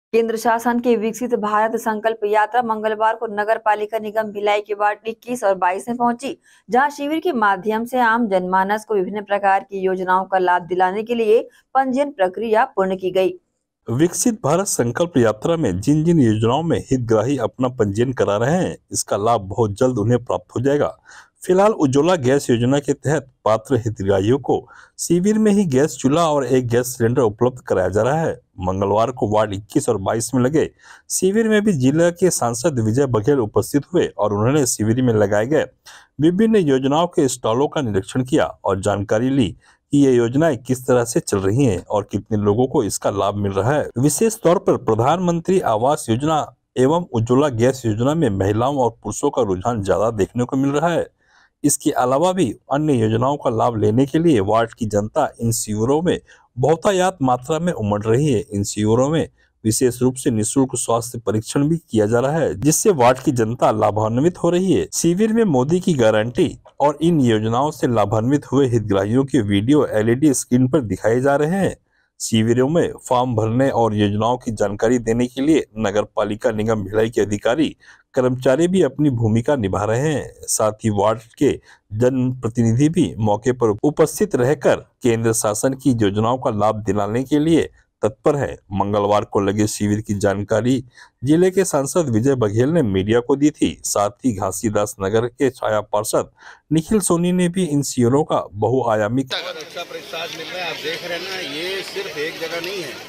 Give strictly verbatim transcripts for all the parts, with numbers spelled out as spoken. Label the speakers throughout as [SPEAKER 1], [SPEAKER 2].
[SPEAKER 1] केंद्र शासन की विकसित भारत संकल्प यात्रा मंगलवार को नगर पालिका निगम भिलाई के वार्ड इक्कीस और बाईस में पहुंची, जहां शिविर के माध्यम से आम जनमानस को विभिन्न प्रकार की योजनाओं का लाभ दिलाने के लिए पंजीयन प्रक्रिया पूर्ण की गई।
[SPEAKER 2] विकसित भारत संकल्प यात्रा में जिन जिन योजनाओं में हितग्राही अपना पंजीयन करा रहे हैं, इसका लाभ बहुत जल्द उन्हें प्राप्त हो जाएगा। फिलहाल उज्ज्वला गैस योजना के तहत पात्र हितग्राहियों को शिविर में ही गैस चूल्हा और एक गैस सिलेंडर उपलब्ध कराया जा रहा है। मंगलवार को वार्ड इक्कीस और बाईस में लगे शिविर में भी जिला के सांसद विजय बघेल उपस्थित हुए और उन्होंने शिविर में लगाए गए विभिन्न योजनाओं के स्टॉलों का निरीक्षण किया और जानकारी ली कि ये योजनाएं किस तरह से चल रही हैं और कितने लोगों को इसका लाभ मिल रहा है। विशेष तौर पर प्रधानमंत्री आवास योजना एवं उज्ज्वला गैस योजना में महिलाओं और पुरुषों का रुझान ज्यादा देखने को मिल रहा है। इसके अलावा भी अन्य योजनाओं का लाभ लेने के लिए वार्ड की जनता इन शिविरों में बहुतायत मात्रा में उमड़ रही है। इन शिविरों में विशेष रूप से निःशुल्क स्वास्थ्य परीक्षण भी किया जा रहा है, जिससे वार्ड की जनता लाभान्वित हो रही है। शिविर में मोदी की गारंटी और इन योजनाओं से लाभान्वित हुए हितग्राहियों के वीडियो एलईडी स्क्रीन पर दिखाए जा रहे हैं। शिविरों में फॉर्म भरने और योजनाओं की जानकारी देने के लिए नगर पालिका निगम भिलाई के अधिकारी कर्मचारी भी अपनी भूमिका निभा रहे हैं। साथ ही वार्ड के जनप्रतिनिधि भी मौके पर उपस्थित रहकर केंद्र शासन की योजनाओं का लाभ दिलाने के लिए तत्पर है। मंगलवार को लगे शिविर की जानकारी जिले के सांसद विजय बघेल ने मीडिया को दी थी। साथ ही घासीदास नगर के छाया पार्षद निखिल सोनी ने भी इन शिविरों का बहुआयामी
[SPEAKER 3] अच्छा प्रतिसाद मिल रहा है। आप देख रहे हैं ना, ये सिर्फ एक जगह नहीं है।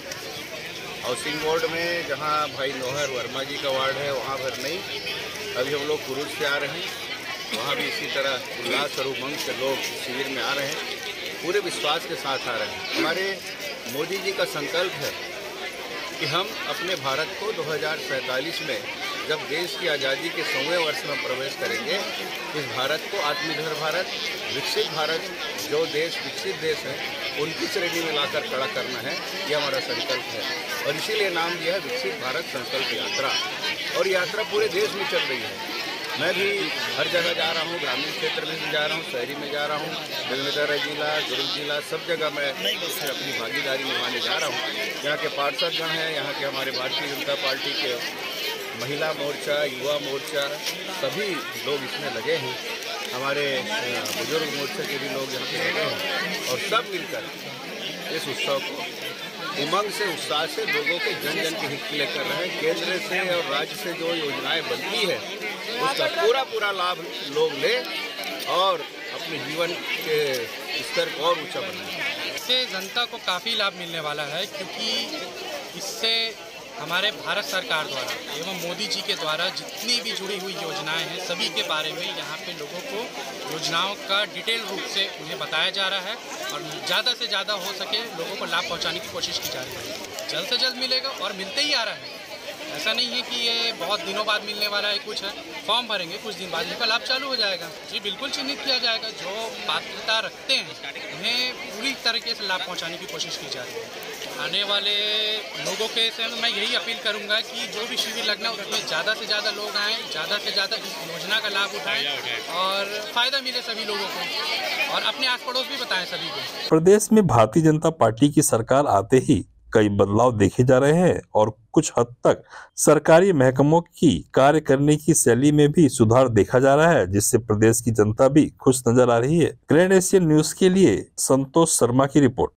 [SPEAKER 3] हाउसिंग बोर्ड में जहाँ भाई नोहर वर्मा जी का वार्ड है वहाँ भर नहीं, अभी हम लोग कुरुज से आ रहे हैं, वहाँ भी इसी तरह उल्लास और उमंग से लोग शिविर में आ रहे हैं, पूरे विश्वास के साथ आ रहे हैं। हमारे मोदी जी का संकल्प है कि हम अपने भारत को दो हज़ार सैंतालीस में जब देश की आज़ादी के सौवें वर्ष में प्रवेश करेंगे, इस भारत को आत्मनिर्भर भारत, विकसित भारत, जो देश विकसित देश है उनकी श्रेणी में लाकर खड़ा करना है, ये हमारा संकल्प है। और इसीलिए नाम दिया है विकसित भारत संकल्प यात्रा। और यात्रा पूरे देश में चल रही है। मैं भी हर जगह जा रहा हूँ, ग्रामीण क्षेत्र में भी जा रहा हूँ, शहरी में जा रहा हूँ, बेलनगर जिला, दुर्ग जिला, सब जगह मैं अपनी भागीदारी निभाने जा रहा हूँ। यहाँ के पार्षदगण हैं, यहाँ के हमारे भारतीय जनता पार्टी के महिला मोर्चा, युवा मोर्चा, सभी लोग इसमें लगे हैं। हमारे बुजुर्ग मोर्चा के भी लोग यहाँ पे लगे हैं और सब मिलकर इस उत्सव को उमंग से, उत्साह से लोगों के जन जन के हित के लिए कर रहे हैं। केंद्र से और राज्य से जो योजनाएं बनती है उसका पूरा पूरा लाभ लोग ले और अपने जीवन के स्तर को और ऊंचा बनाए।
[SPEAKER 4] इससे जनता को काफ़ी लाभ मिलने वाला है, क्योंकि इससे हमारे भारत सरकार द्वारा एवं मोदी जी के द्वारा जितनी भी जुड़ी हुई योजनाएं हैं, सभी के बारे में यहाँ पे लोगों को योजनाओं का डिटेल रूप से उन्हें बताया जा रहा है और ज़्यादा से ज़्यादा हो सके लोगों को लाभ पहुँचाने की कोशिश की जा रही है। जल्द से जल्द मिलेगा और मिलते ही आ रहा है। ऐसा नहीं है कि ये बहुत दिनों बाद मिलने वाला है, कुछ है फॉर्म भरेंगे कुछ दिन बाद इनका लाभ चालू हो जाएगा। जी बिल्कुल चिन्हित किया जाएगा, जो पात्रता रखते हैं उन्हें पूरी तरीके से लाभ पहुंचाने की कोशिश की जा रही है। आने वाले लोगों के से मैं यही अपील करूंगा कि जो भी शिविर लगना उसमें ज़्यादा से ज़्यादा लोग आएँ, ज़्यादा से ज़्यादा इस योजना का लाभ उठाएँ और फ़ायदा मिले सभी लोगों को और अपने आस पड़ोस भी बताएँ सभी को।
[SPEAKER 2] प्रदेश में भारतीय जनता पार्टी की सरकार आते ही कई बदलाव देखे जा रहे हैं और कुछ हद तक सरकारी महकमों की कार्य करने की शैली में भी सुधार देखा जा रहा है, जिससे प्रदेश की जनता भी खुश नजर आ रही है। ग्रैंड एशियन न्यूज के लिए संतोष शर्मा की रिपोर्ट।